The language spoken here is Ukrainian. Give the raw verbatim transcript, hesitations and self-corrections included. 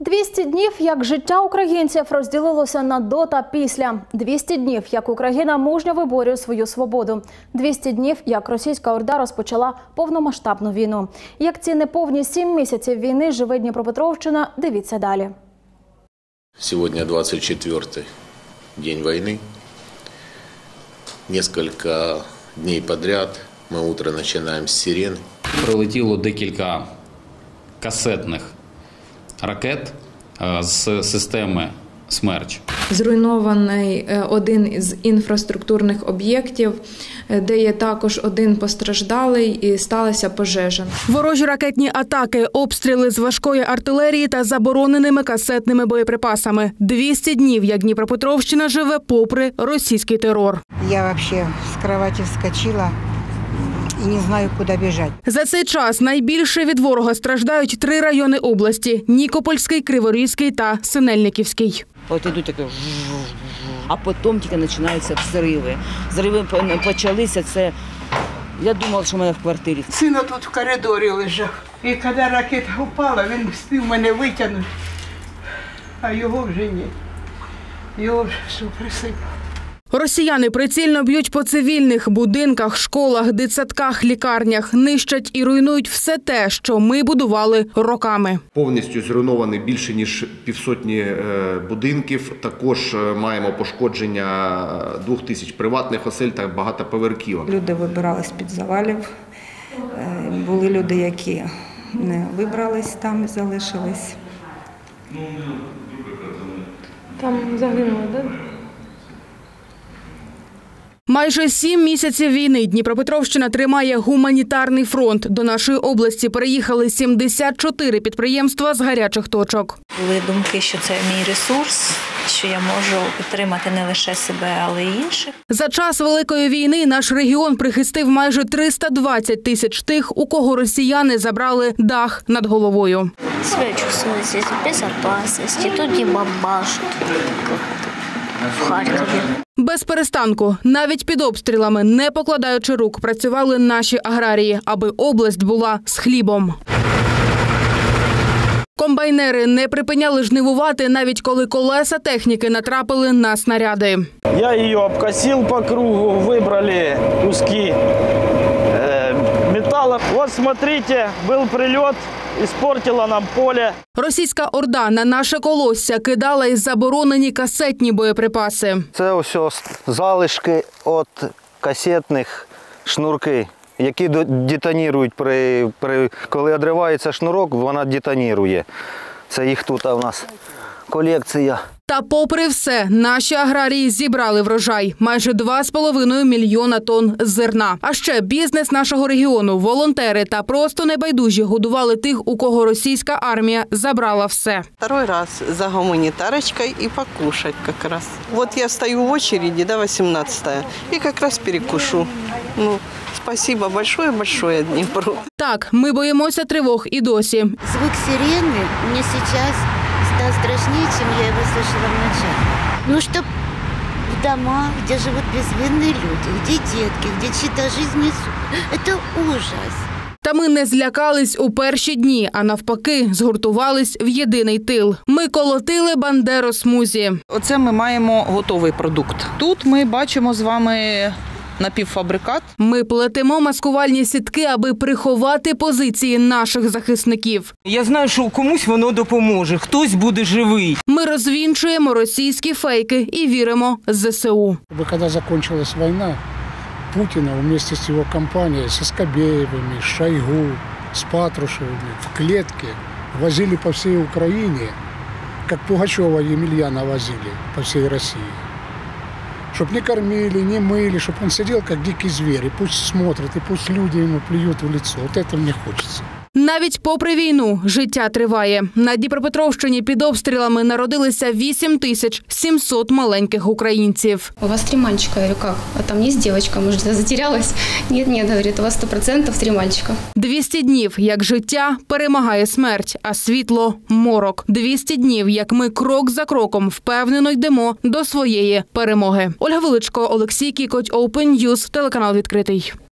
двісті днів, як життя українців розділилося на до та після. двісті днів, як Україна мужньо виборює свою свободу. двісті днів, як російська орда розпочала повномасштабну війну. Як ці неповні сім місяців війни живе Дніпропетровщина, дивіться далі. Сьогодні двадцять четвертий день війни. Несколько днів подряд ми утро починаємо з сирен. Прилетіло декілька касетних ракет з системи «Смерч». Зруйнований один із інфраструктурних об'єктів, де є також один постраждалий, і сталася пожежа. Ворожі ракетні атаки, обстріли з важкої артилерії та забороненими касетними боєприпасами. двісті днів, як Дніпропетровщина живе попри російський терор. Я взагалі з кроваті вскочила і не знаю, куди біжати. За цей час найбільше від ворога страждають три райони області – Нікопольський, Криворізький та Синельниківський. От ідуть таке, а потім тільки починаються взриви. Взриви почалися, це, я думала, що в мене в квартирі. Син тут в коридорі лежав. І коли ракета впала, він встиг мене витягнути, а його вже ні. Його вже все присипало. Росіяни прицільно б'ють по цивільних будинках, школах, дитсадках, лікарнях. Нищать і руйнують все те, що ми будували роками. Повністю зруйновані більше ніж півсотні будинків. Також маємо пошкодження двох тисяч приватних осель та багатоповерхівок. Люди вибирались з-під завалів. Були люди, які не вибрались там і залишились. Там загинули, так? Майже сім місяців війни Дніпропетровщина тримає гуманітарний фронт. До нашої області переїхали сімдесят чотири підприємства з гарячих точок. Були думки, що це мій ресурс, що я можу підтримати не лише себе, але й інших. За час Великої війни наш регіон прихистив майже триста двадцять тисяч тих, у кого росіяни забрали дах над головою. Себе чувствую здесь в безопасности, тут не бомбашут, в Харкові. Без перестанку, навіть під обстрілами, не покладаючи рук, працювали наші аграрії, аби область була з хлібом. Комбайнери не припиняли жнивувати, навіть коли колеса техніки натрапили на снаряди. Я її обкосив по кругу, вибрали куски металу. Ось, смотрите, був прильот. Іспортила нам поле. Російська орда на наше колосся кидала із заборонені касетні боєприпаси. Це ось залишки від касетних шнурки, які детонірують, при, при, коли відривається шнурок, вона детонірує. Це їх тут у нас колекція. Та попри все, наші аграрії зібрали врожай – майже два з половиною мільйона тонн зерна. А ще бізнес нашого регіону, волонтери та просто небайдужі годували тих, у кого російська армія забрала все. Второй раз за гуманитарочкой и покушать как раз. Вот я стою в очереди, да, восемнадцатая, и как раз перекушу. Ну, спасибо большое-большое Дніпру. Так, ми боїмося тривог і досі. Звук сирены мне сейчас стал страшнее, чем я его слышала вначале. Ну, чтоб в домах, где живут безвинные люди, где детки, где чьи-то жизни несут. Это ужас. Та ми не злякались у перші дні, а навпаки, згуртувались в єдиний тил. Ми колотили бандеросмузі. Оце ми маємо готовий продукт. Тут ми бачимо з вами напівфабрикат. Ми плетемо маскувальні сітки, аби приховати позиції наших захисників. Я знаю, що комусь воно допоможе, хтось буде живий. Ми розвінчуємо російські фейки і віримо зе се у. Коли закінчилась війна, Путіна вместе з його компанією, з Скобєєвими, з Шойгу, з Патрушевими в клітки возили по всій Україні, як Пугачова і Емельяна возили по всій Росії. Щоб не кормили, не мили, щоб він сидів, як дикий звір, і пусть смотрить, і пусть люди йому плюють в лицо. От це мені хочеться. Навіть попри війну життя триває. На Дніпропетровщині під обстрілами народилися вісім тисяч сімсот маленьких українців. У вас три мальчика, я говорю, как? А там есть девочка, может, затерялась? Нет, нет, говорит, у вас сто процентов три мальчика. двісті днів, як життя перемагає смерть, а світло – морок. двісті днів, як ми крок за кроком впевнено йдемо до своєї перемоги. Ольга Величко, Олексій Кікоть, Open News, телеканал «Відкритий».